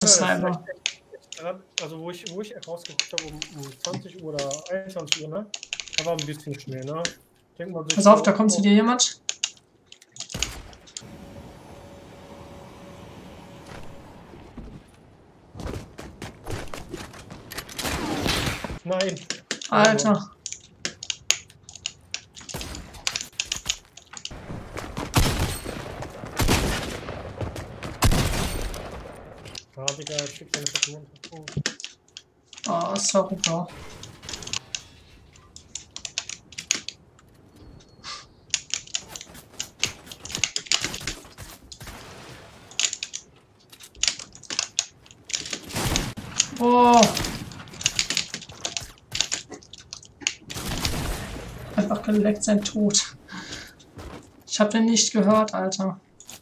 Cyber. Also wo ich rausgeguckt habe um 20 Uhr oder 21 Uhr, ne? Da war ein bisschen Schnee, ne? Denk mal, Pass auf, da kommt zu dir jemand. Nein. Alter. Ja, Digga, ich krieg keine Version. Oh, sorry, Bro. Oh. Einfach geleckt, sein Tod. Ich hab den nicht gehört, Alter.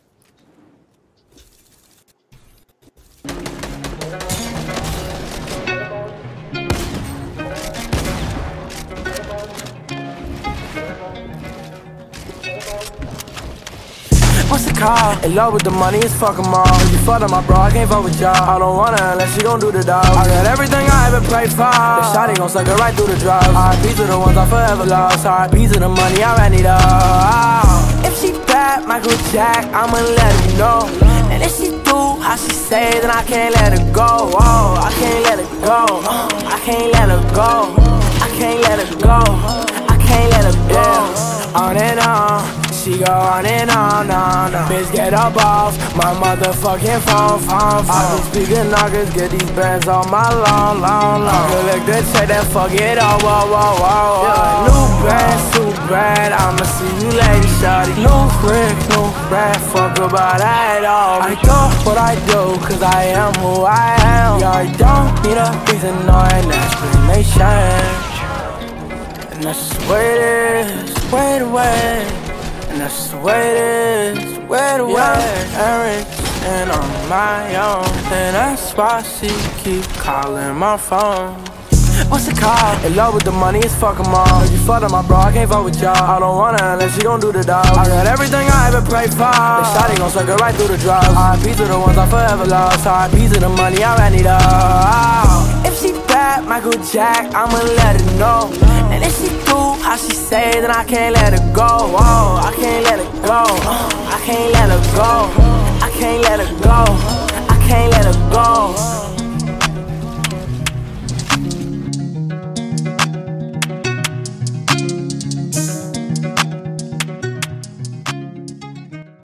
What's the call? In love with the money, it's fuck 'em all. If you fuck up my bro, I can't fuck with y'all. I don't wanna unless she gon' do the dog. I got everything I ever prayed for. The shawty gon' suck it right through the drugs. R.I.P. to the ones I forever lost. R.I.P. to the money, I ran it all. If she bad, Michael Jack, I'ma let her know. And if she do how she say, then I can't let her go. Oh, I can't let her go. I can't let her go. I can't let her go. I can't let her go. On and on. She go on and on. Bitch, get up off my motherfucking phone. I been speaking knockers, get these bands on my long. I collect the check, then fuck it all. Whoa. Yeah, new band, too bad. I'ma see you later, shawty. New brick, new bad. Fuck about that all. I do what I do, cause I am who I am. Yeah, I don't need a reason or an explanation. And that's just the way it is, way the way. And that's the way it is, way the way. Eric, and on my own. And that's why she keep calling my phone. What's the call? In love with the money, it's fuck 'em all. If you fuck up my bro, I can't fuck with y'all. I don't wanna unless she gon' do the dog. I got everything I ever prayed for. The shawty gon' suck it right through the drugs. R.I.P. to the ones I forever lost. R.I.P. to the money, I ran it all. If she bad, Michael Jack, I'ma let her know. And if she do how she say, then I can't let her go. Oh, I can't let her go. I can't let her go. I can't let her go. I can't let her go.